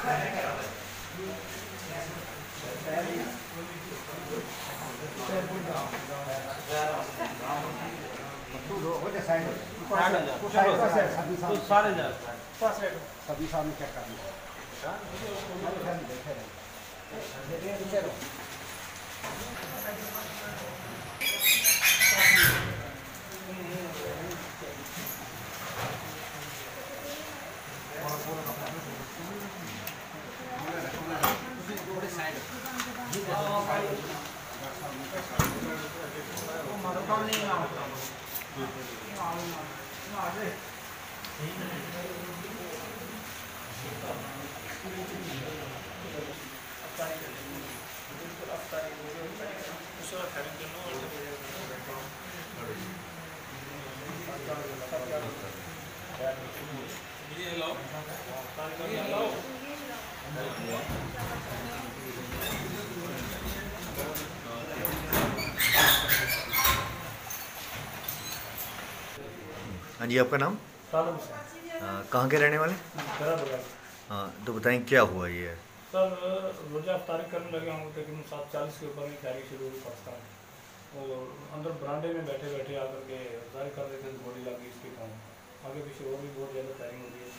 हाँ जी, आपका नाम? कहाँ के रहने वाले? हाँ, तो बताएं क्या हुआ ये? सर, रोजा अफ्तारी करने लगे हम तकरीबन 7:40 के ऊपर में तैयारी शुरू हुई पाकिस्तान और अंदर बरामदे में बैठे बैठे आकर के अफ्तारी कर रहे थे, गोली लगी इसके काम आगे पीछे और भी बहुत ज़्यादा फायरिंग हो रही है।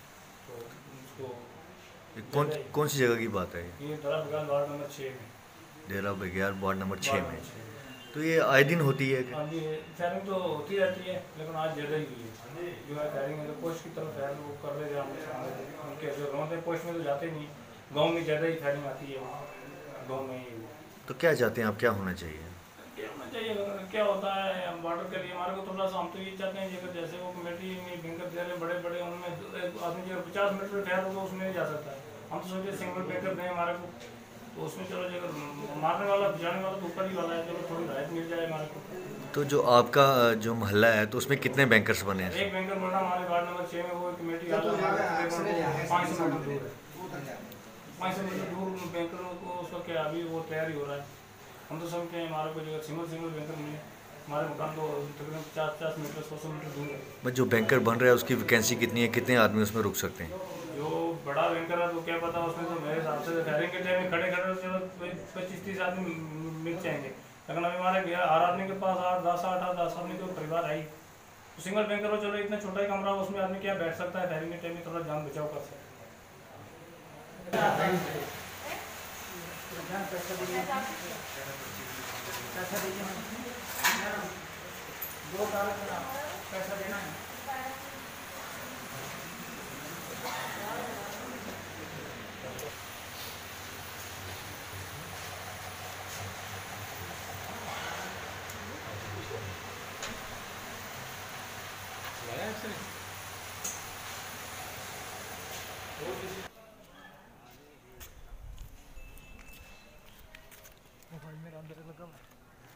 तो उसको कौन सी जगह की बात है? ये डेरा बघेल वार्ड नंबर 6 में। डेरा बघेल वार्ड नंबर 6 में। तो ये आए दिन होती है? हाँ जी, फायरिंग तो होती रहती है लेकिन आज ज़्यादा ही हुई है जो है फायरिंग है। तो पोस्ट की तरफ फायर वो कर रहे थे हम उनके जो गाँव पोस्ट में तो जाते नहीं, गांव में ज़्यादा ही फायरिंग आती है गांव में ही। तो क्या चाहते हैं आप, क्या होना चाहिए? क्या होना चाहिए, क्या होता है बॉर्डर के लिए हमारे को थोड़ा सा हम तो ये चाहते हैं जगह जैसे वो कमेटी में बैंकर दे रहे बड़े बड़े उनमें आदमी जो 50 मीटर फैल होगा उसमें नहीं जा सकता है। हम तो सोचे सिंगल बैंकर दें हमारे को, तो उसमें चलो जगह मारने वाला जाने वाला तो ऊपर ही वाला है, चलो थोड़ी राहत मिल जाए हमारे को। तो जो आपका जो मोहल्ला है तो उसमें कितने बैंकर्स बने हैं? एक बैंकर बना हमारे वार्ड नंबर 6 में, वो कमेटी 500 मीटर दूर है, 500 मीटर दूर बैंकरों को उसका क्या अभी वो तैयारी हो रहा है। हम तो समझते हैं हमारे को जगह सिंगल बैंकर मिले, हमारे मकान तो तकरीबन 50 मीटर 100 मीटर दूर है। बस जो बैंकर बन रहा है उसकी वैकेंसी कितनी है, कितने आदमी उसमें रुक सकते हैं? जो बड़ा बैंकर है तो क्या पता उसमें, तो मेरे हिसाब से फायरिंग के टाइम में खड़े चलो 25-30 आदमी मिल जाएंगे, लेकिन अभी हमारे हर आदमी के पास 8-10 आदमी तो परिवार आई। तो सिंगल बैंकर हो चलो इतना छोटा ही कमरा हो, उसमें आदमी क्या बैठ सकता है, फायरिंग के टाइम में थोड़ा जान बचाव कर सकता है। पैसा देना है। मेरा अंदर लगा हुआ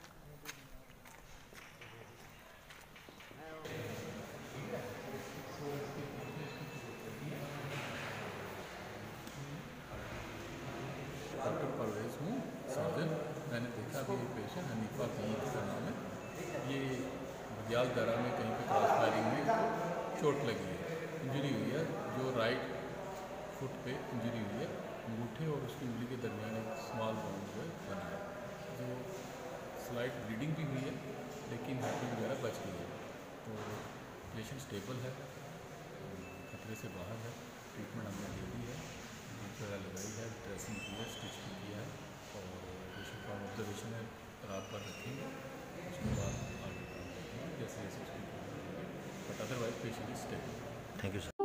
डॉक्टर परवेज हूँ, सर्जन। मैंने देखा अभी एक पेशेंट हनीफा ईद का नाम है, ये बघेल दरा में कहीं पे क्रॉस फायरिंग में चोट लगी है, इंजरी हुई है। जो राइट फुट पे इंजरी हुई है, अंगूठे और उसकी उंगली के दरमियान एक स्मॉल बाउंड जो है बना है, जो स्लाइट ब्लीडिंग भी हुई है लेकिन हड्डी वगैरह बच गई है। तो पेशेंट स्टेबल है, खतरे से बाहर है, ट्रीटमेंट हमने दे दी है, वगैरह लगाई है, ड्रेसिंग की है, स्टिच भी किया है और पेशेंट का ऑब्जर्वेशन है, रात भर रखेंगे, उसके बाद आगे काम करेंगे जैसे जैसे उसकी but otherwise patient is stable. Thank you sir.